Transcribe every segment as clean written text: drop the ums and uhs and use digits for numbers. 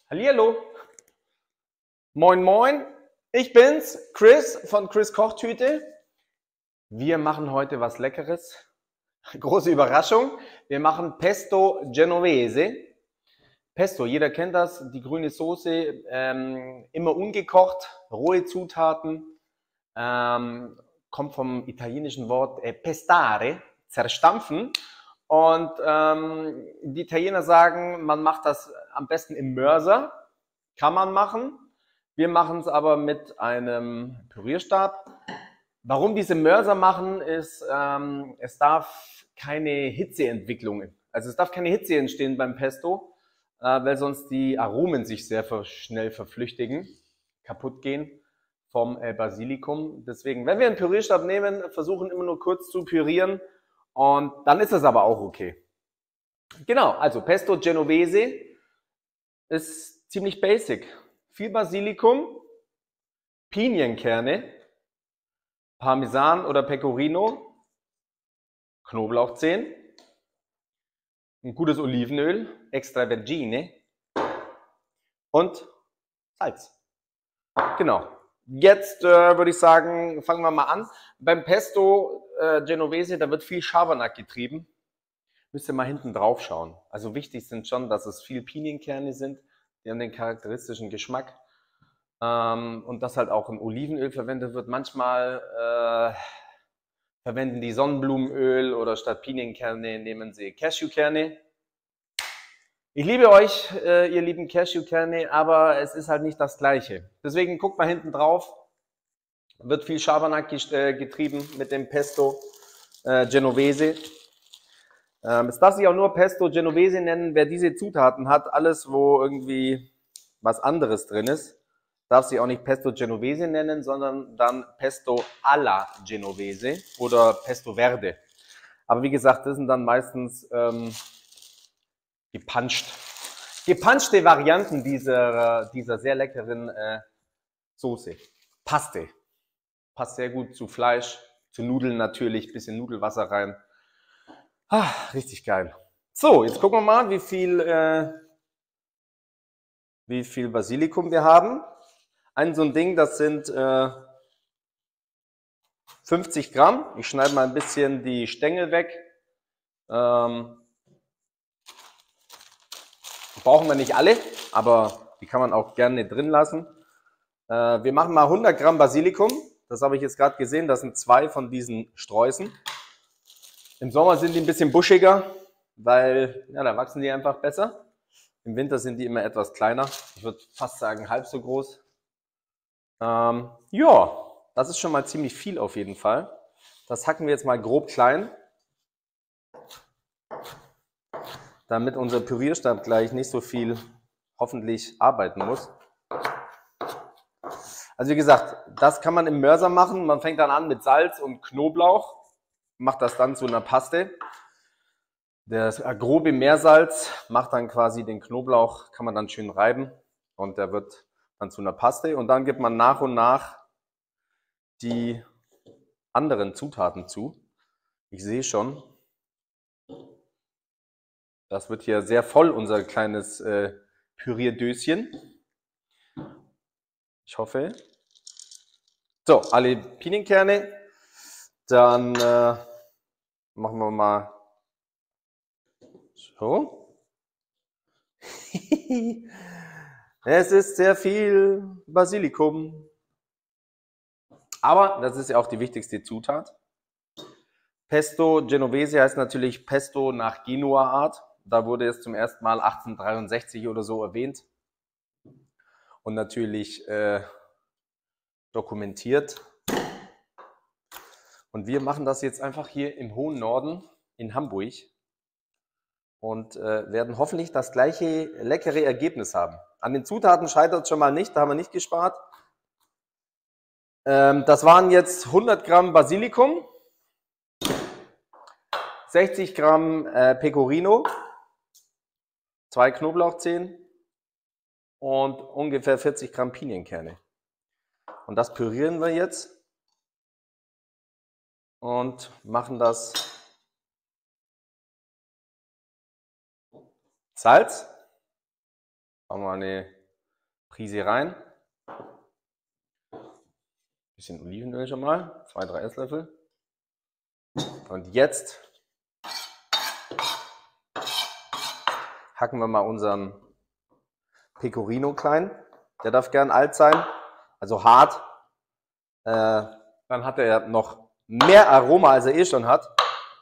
Hallihallo. Moin moin, ich bin's, Chris von Chris Kochtüte. Wir machen heute was Leckeres. Große Überraschung. Wir machen Pesto Genovese. Pesto, jeder kennt das, die grüne Soße, immer ungekocht, rohe Zutaten, kommt vom italienischen Wort pestare, zerstampfen. Und die Italiener sagen, man macht das am besten im Mörser. Kann man machen. Wir machen es aber mit einem Pürierstab. Warum diese Mörser machen, ist, es darf keine Hitzeentwicklung, also es darf keine Hitze entstehen beim Pesto, weil sonst die Aromen sich sehr schnell verflüchtigen, kaputt gehen vom Basilikum. Deswegen, wenn wir einen Pürierstab nehmen, versuchen immer nur kurz zu pürieren und dann ist es aber auch okay. Genau, also Pesto Genovese ist ziemlich basic. Viel Basilikum, Pinienkerne, Parmesan oder Pecorino, Knoblauchzehen, ein gutes Olivenöl, extravergine und Salz. Genau. Jetzt würde ich sagen, fangen wir mal an. Beim Pesto Genovese, da wird viel Schabernack getrieben. Müsst ihr mal hinten drauf schauen. Also wichtig sind schon, dass es viel Pinienkerne sind. Die haben den charakteristischen Geschmack. Und dass halt auch ein Olivenöl verwendet wird. Manchmal verwenden die Sonnenblumenöl oder statt Pinienkerne nehmen sie Cashewkerne. Ich liebe euch, ihr lieben Cashewkerne, aber es ist halt nicht das Gleiche. Deswegen guckt mal hinten drauf. Wird viel Schabernack getrieben mit dem Pesto Genovese. Es darf sich auch nur Pesto Genovese nennen, wer diese Zutaten hat. Alles, wo irgendwie was anderes drin ist, darf sich auch nicht Pesto Genovese nennen, sondern dann Pesto alla Genovese oder Pesto Verde. Aber wie gesagt, das sind dann meistens gepanschte Varianten dieser sehr leckeren Soße. Paste. Passt sehr gut zu Fleisch, zu Nudeln natürlich, bisschen Nudelwasser rein. Ah, richtig geil. So, jetzt gucken wir mal, wie viel Basilikum wir haben. So ein Ding, das sind 50 Gramm. Ich schneide mal ein bisschen die Stängel weg. Brauchen wir nicht alle, aber die kann man auch gerne drin lassen. Wir machen mal 100 Gramm Basilikum. Das habe ich jetzt gerade gesehen. Das sind 2 von diesen Sträußen. Im Sommer sind die ein bisschen buschiger, weil ja, da wachsen die einfach besser. Im Winter sind die immer etwas kleiner. Ich würde fast sagen halb so groß. Ja, das ist schon mal ziemlich viel auf jeden Fall. Das hacken wir jetzt mal grob klein, damit unser Pürierstab gleich nicht so viel hoffentlich arbeiten muss. Also wie gesagt, das kann man im Mörser machen. Man fängt dann an mit Salz und Knoblauch, macht das dann zu einer Paste. Das grobe Meersalz macht dann quasi den Knoblauch, kann man dann schön reiben und der wird dann zu einer Paste. Und dann gibt man nach und nach die anderen Zutaten zu. Ich sehe schon, das wird hier sehr voll, unser kleines Pürierdöschen. Ich hoffe. So, alle Pinienkerne. Dann machen wir mal so. Es ist sehr viel Basilikum. Aber das ist ja auch die wichtigste Zutat. Pesto Genovese heißt natürlich Pesto nach Genua-Art. Da wurde es zum ersten Mal 1863 oder so erwähnt. Und natürlich dokumentiert. Und wir machen das jetzt einfach hier im hohen Norden in Hamburg und werden hoffentlich das gleiche leckere Ergebnis haben. An den Zutaten scheitert es schon mal nicht, da haben wir nicht gespart. Das waren jetzt 100 Gramm Basilikum, 60 Gramm Pecorino, 2 Knoblauchzehen und ungefähr 40 Gramm Pinienkerne. Und das pürieren wir jetzt und machen das Salz. Machen wir eine Prise rein. Bisschen Olivenöl schon mal, 2-3 Esslöffel. Und jetzt hacken wir mal unseren Pecorino klein. Der darf gern alt sein, also hart. Dann hat er noch mehr Aroma, als er eh schon hat.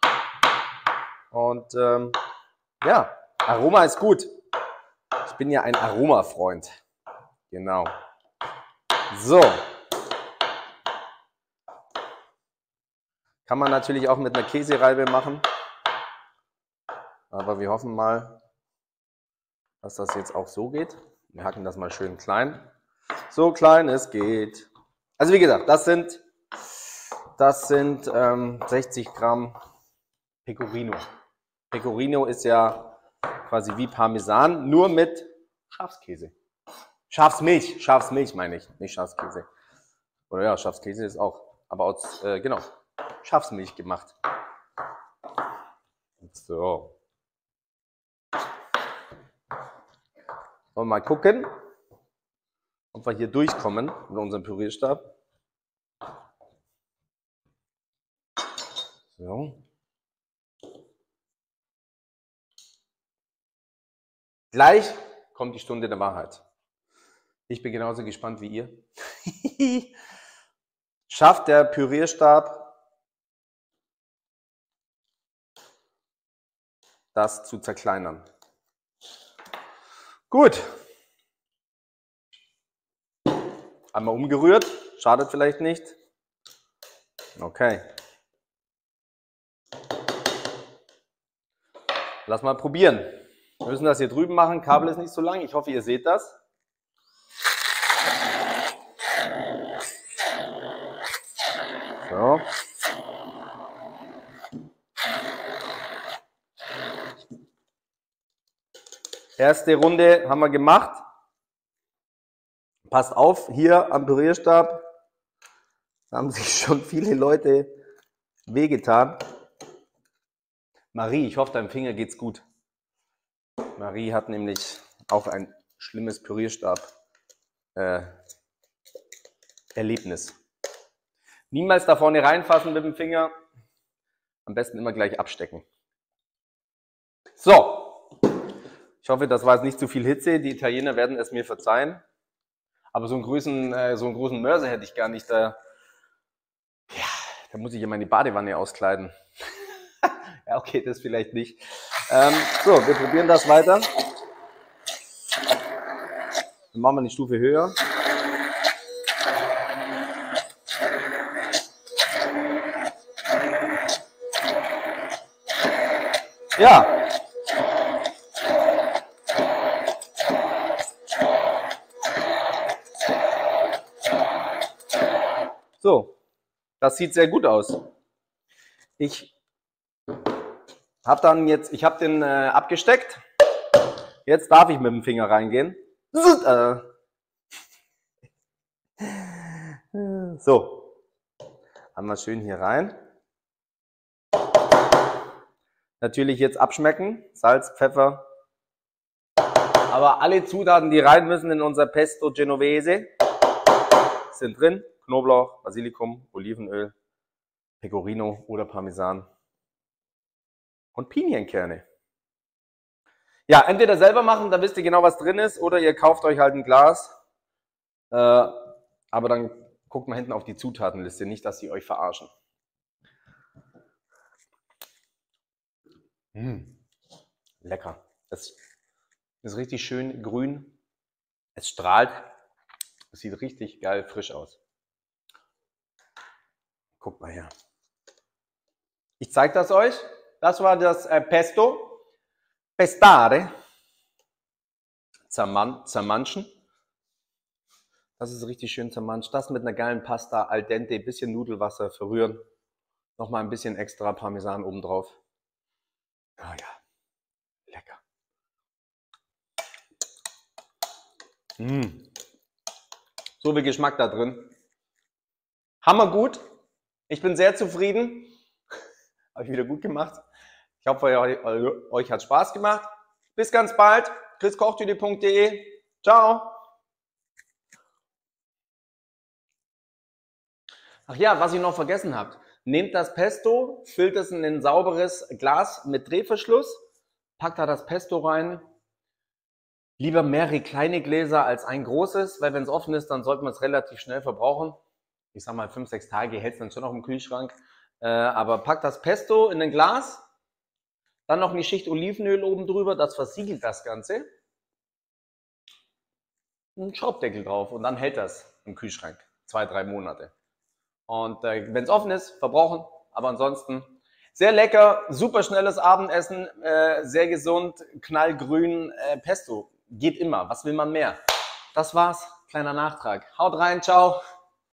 Und ja, Aroma ist gut. Ich bin ja ein Aroma-Freund. Genau. So. Kann man natürlich auch mit einer Käsereibe machen. Aber wir hoffen mal, dass das jetzt auch so geht. Wir hacken das mal schön klein. So klein es geht. Also wie gesagt, das sind 60 Gramm Pecorino. Pecorino ist ja quasi wie Parmesan, nur mit Schafskäse. Schafsmilch meine ich, nicht Schafskäse. Oder ja, Schafskäse ist auch, aber aus, genau, Schafsmilch gemacht. So. Wollen wir mal gucken, ob wir hier durchkommen mit unserem Pürierstab. So. Gleich kommt die Stunde der Wahrheit. Ich bin genauso gespannt wie ihr. Schafft der Pürierstab das zu zerkleinern? Gut. Einmal umgerührt, schadet vielleicht nicht. Okay. Lass mal probieren. Wir müssen das hier drüben machen, Kabel ist nicht so lang, ich hoffe ihr seht das. So. Erste Runde haben wir gemacht. Passt auf, hier am Pürierstab haben sich schon viele Leute wehgetan. Marie, ich hoffe, deinem Finger geht's gut. Marie hat nämlich auch ein schlimmes Pürierstab-Erlebnis. Niemals da vorne reinfassen mit dem Finger. Am besten immer gleich abstecken. So. Ich hoffe, das war jetzt nicht zu viel Hitze. Die Italiener werden es mir verzeihen. Aber so einen großen Mörser hätte ich gar nicht. Da muss ich ja meine Badewanne auskleiden. Ja, okay, das vielleicht nicht. So, wir probieren das weiter. Dann machen wir eine Stufe höher. Ja. So, das sieht sehr gut aus. Ich habe den abgesteckt. Jetzt darf ich mit dem Finger reingehen. So, einmal schön hier rein. Natürlich jetzt abschmecken, Salz, Pfeffer. Aber alle Zutaten, die rein müssen in unser Pesto Genovese, sind drin. Knoblauch, Basilikum, Olivenöl, Pecorino oder Parmesan und Pinienkerne. Ja, entweder selber machen, dann wisst ihr genau, was drin ist, oder ihr kauft euch halt ein Glas. Aber dann guckt mal hinten auf die Zutatenliste, nicht, dass sie euch verarschen. Lecker. Es ist richtig schön grün. Es strahlt. Es sieht richtig geil frisch aus. Guckt mal her. Ich zeige das euch. Das war das Pesto. Pestare. Zermanschen. Das ist richtig schön zermanscht. Das mit einer geilen Pasta, al dente, bisschen Nudelwasser verrühren. Nochmal ein bisschen extra Parmesan obendrauf. Ah ja, lecker. So viel Geschmack da drin. Hammergut. Ich bin sehr zufrieden. Habe ich wieder gut gemacht. Ich hoffe, euch hat Spaß gemacht. Bis ganz bald. chriskochtüte.de. Ciao. Ach ja, was ich noch vergessen habe. Nehmt das Pesto, füllt es in ein sauberes Glas mit Drehverschluss, packt da das Pesto rein. Lieber mehrere kleine Gläser als ein großes, weil wenn es offen ist, dann sollte man es relativ schnell verbrauchen. Ich sag mal 5, 6 Tage hält es dann schon noch im Kühlschrank. Aber packt das Pesto in ein Glas, dann noch eine Schicht Olivenöl oben drüber, das versiegelt das Ganze. Einen Schraubdeckel drauf und dann hält das im Kühlschrank 2, 3 Monate. Und wenn es offen ist, verbrauchen. Aber ansonsten sehr lecker, super schnelles Abendessen, sehr gesund, knallgrün, Pesto. Geht immer. Was will man mehr? Das war's. Kleiner Nachtrag. Haut rein, ciao.